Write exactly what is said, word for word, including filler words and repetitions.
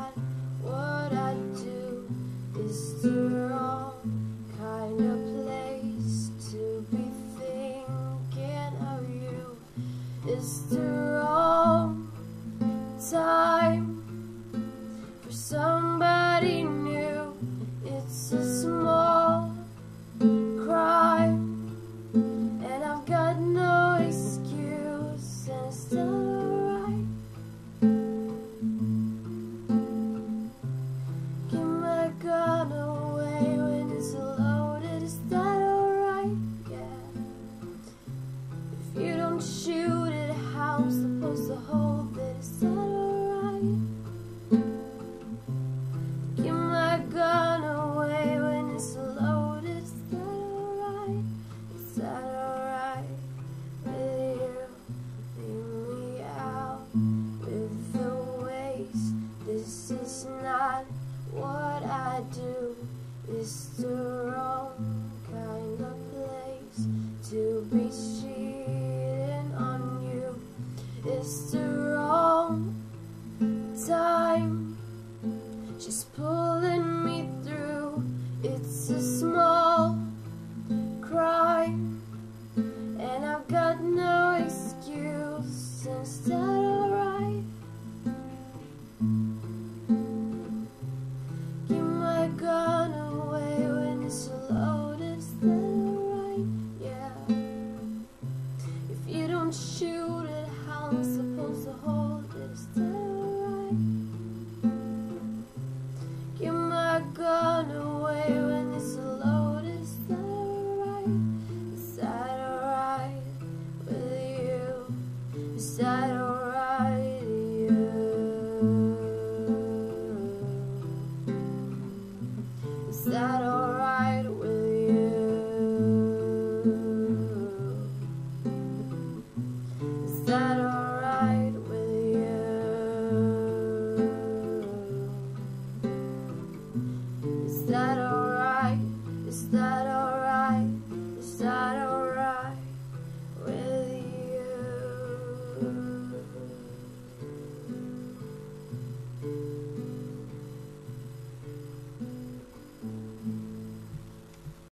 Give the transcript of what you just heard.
not what I do. It's the wrong kind of place to be thinking of you. It's the wrong time for somebody new. It's a small crime, and I've got no excuse, and it's not alright. Give my gun away when it's loaded, is that alright? Yeah. If you don't shoot it, how I'm supposed to hold it, is that alright? Give my gun away when it's loaded, is that alright? Is that alright with you? Leave me out with the waste. This is not what I do. It's the wrong kind of place to be cheating on you. It's the wrong time. She's pulling